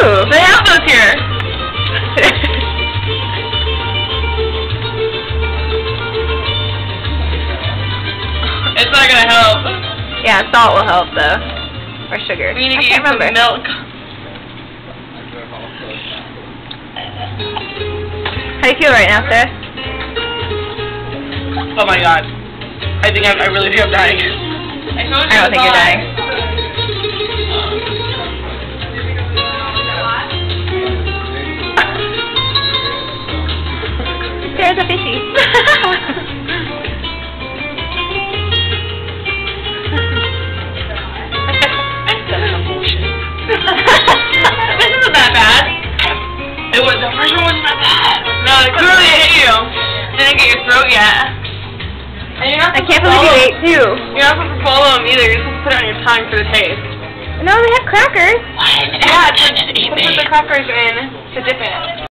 Ooh! They have those here. It's not gonna help. Yeah, salt will help though. Or sugar. We need to I get can't you some remember. milk. How do you feel right now, Sarah? Oh my god. I really think I'm dying. I don't think you're dying. Sarah's a fishy. This isn't that bad. The first one wasn't that bad. No, it clearly hit you. Didn't get your throat yet. And you're not I can't believe you ate two. You're not supposed to swallow them either. You're supposed to put it on your tongue for the taste. No, they have crackers. Yeah, put the crackers in to dip it.